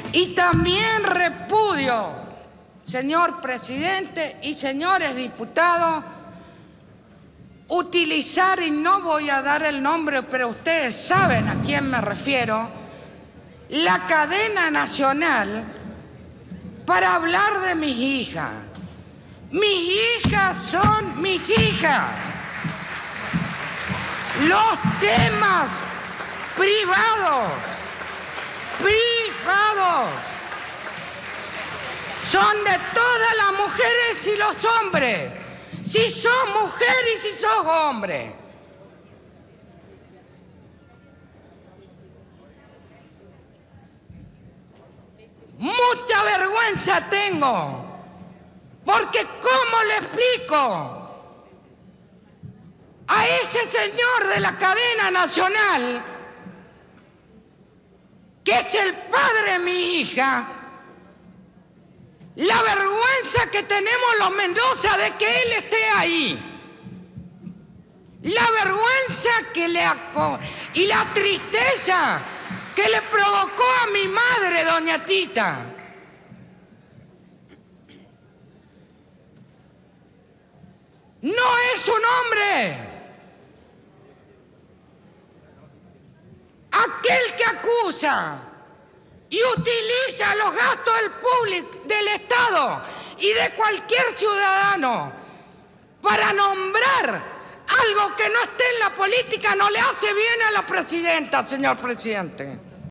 Y también repudio, señor presidente y señores diputados, utilizar, y no voy a dar el nombre, pero ustedes saben a quién me refiero, la cadena nacional para hablar de mis hijas. Mis hijas son mis hijas. Los temas privados son de todas las mujeres y los hombres. Si sos mujer y si sos hombre. Mucha vergüenza tengo, porque ¿cómo le explico a ese señor de la cadena nacional, que es el padre de mi hija, la vergüenza que tenemos los Mendoza de que él esté ahí? La vergüenza y la tristeza que le provocó a mi madre, doña Tita. No es un hombre. Aquel que acusa y utiliza los gastos del Estado y de cualquier ciudadano para nombrar algo que no esté en la política, no le hace bien a la presidenta, señor presidente.